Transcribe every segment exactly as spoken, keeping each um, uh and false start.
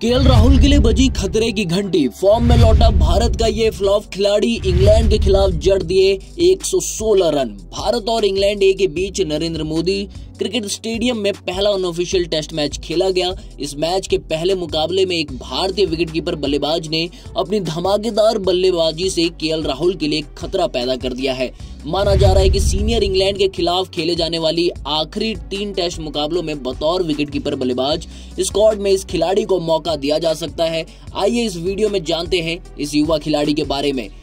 KL Rahul के लिए बजी खतरे की घंटी। फॉर्म में लौटा भारत का ये फ्लॉप खिलाड़ी इंग्लैंड के खिलाफ जड़ दिए एक सौ सोलह रन। भारत और इंग्लैंड ए के बीच नरेंद्र मोदी क्रिकेट स्टेडियम में पहला अनऑफिशियल टेस्ट मैच खेला गया। इस मैच के पहले मुकाबले में एक भारतीय विकेटकीपर बल्लेबाज ने अपनी धमाकेदार बल्लेबाजी से केएल राहुल के लिए खतरा पैदा कर दिया है। माना जा रहा है कि सीनियर इंग्लैंड के खिलाफ खेले जाने वाली आखिरी तीन टेस्ट मुकाबलों में बतौर विकेटकीपर बल्लेबाज स्क्वाड में इस खिलाड़ी को मौका दिया जा सकता है। आइए इस वीडियो में जानते हैं इस युवा खिलाड़ी के बारे में।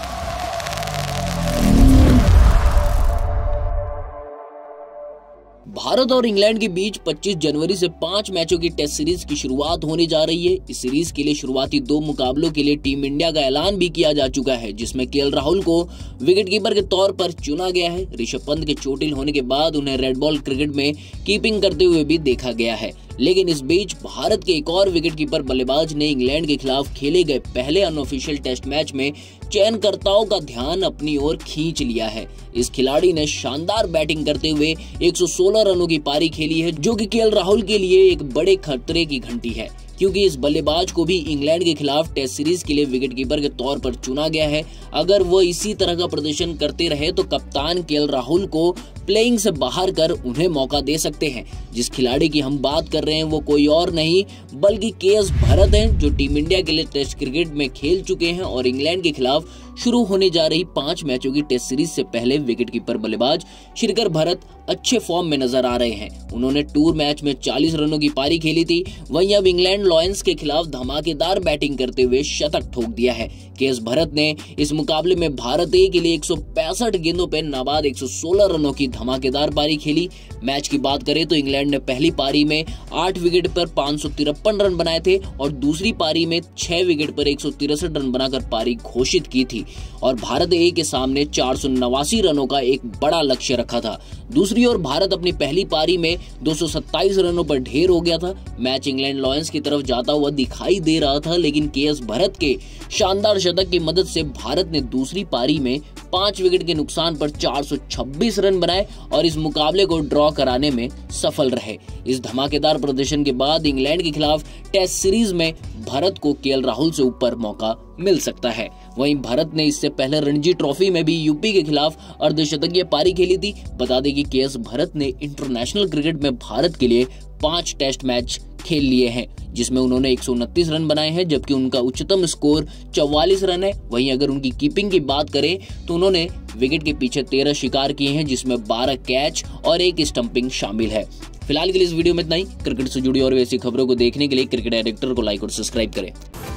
भारत और इंग्लैंड के बीच पच्चीस जनवरी से पांच मैचों की टेस्ट सीरीज की शुरुआत होने जा रही है। इस सीरीज के लिए शुरुआती दो मुकाबलों के लिए टीम इंडिया का ऐलान भी किया जा चुका है, जिसमें केएल राहुल को विकेटकीपर के तौर पर चुना गया है। ऋषभ पंत के चोटिल होने के बाद उन्हें रेड बॉल क्रिकेट में कीपिंग करते हुए भी देखा गया है। लेकिन इस बीच भारत के एक और विकेटकीपर बल्लेबाज ने इंग्लैंड के खिलाफ खेले गए पहले अनऑफिशियल टेस्ट मैच में चयनकर्ताओं का ध्यान अपनी ओर खींच लिया है। इस खिलाड़ी ने शानदार बैटिंग करते हुए एक सौ सोलह रनों की पारी खेली है, जो कि केएल राहुल के लिए एक बड़े खतरे की घंटी है, क्योंकि इस बल्लेबाज को भी इंग्लैंड के खिलाफ टेस्ट सीरीज के लिए विकेटकीपर के तौर पर चुना गया है। अगर वो इसी तरह का प्रदर्शन करते रहे तो कप्तान केएल राहुल को प्लेइंग से बाहर कर उन्हें मौका दे सकते हैं। जिस खिलाड़ी की हम बात कर रहे हैं वो कोई और नहीं बल्कि केएस भरत हैं, जो टीम इंडिया के लिए टेस्ट क्रिकेट में खेल चुके हैं और इंग्लैंड के खिलाफ शुरू होने जा रही पांच मैचों की टेस्ट सीरीज से पहले विकेटकीपर बल्लेबाज शिखर भरत अच्छे फॉर्म में नजर आ रहे हैं। उन्होंने टूर मैच में चालीस रनों की पारी खेली थी। वहीं अब इंग्लैंड लॉयंस के खिलाफ धमाकेदार बैटिंग करते हुए शतक ठोक दिया है। केएस भरत ने इस मुकाबले में भारत ए के लिए एक सौ पैंसठ गेंदों पर नाबाद एक सौ सोलह रनों की धमाकेदार पारी खेली। मैच की बात करें तो इंग्लैंड ने पहली पारी में आठ विकेट पर पांच सौ तिरपन रन बनाए थे और दूसरी पारी में छह विकेट पर एक सौ तिरसठ रन बनाकर पारी घोषित की थी और भारत ए के सामने चार सौ नवासी रनों का एक बड़ा लक्ष्य रखा था। दूसरी ओर भारत अपनी पहली पारी में दो सौ सत्ताईस रनों पर ढेर हो गया था। मैच इंग्लैंड लॉयंस की तरफ जाता हुआ दिखाई दे रहा था, लेकिन केएस भरत के शानदार शतक की मदद से भारत ने दूसरी पारी में पांच विकेट के नुकसान पर चार सौ छब्बीस रन बनाए और इस मुकाबले को ड्रॉ कराने में सफल रहे। इस धमाकेदार प्रदर्शन के बाद इंग्लैंड के खिलाफ टेस्ट सीरीज में भारत को केएल राहुल से ऊपर मौका मिल सकता है। वहीं भारत ने इससे पहले रणजी ट्रॉफी में भी यूपी के खिलाफ अर्धशतकीय पारी खेली थी। बता दें कि केएस भरत ने इंटरनेशनल क्रिकेट में भारत के लिए पांच टेस्ट मैच खेल लिए हैं, जिसमें उन्होंने एक सौ उनतीस रन बनाए हैं, जबकि उनका उच्चतम स्कोर चौवालीस रन है। वहीं अगर उनकी कीपिंग की बात करें तो उन्होंने विकेट के पीछे तेरह शिकार किए हैं, जिसमें बारह कैच और एक स्टंपिंग शामिल है। फिलहाल के लिए इस वीडियो में इतना ही। क्रिकेट से जुड़ी और वैसी खबरों को देखने के लिए क्रिकेट एडिक्टर को लाइक और सब्सक्राइब करें।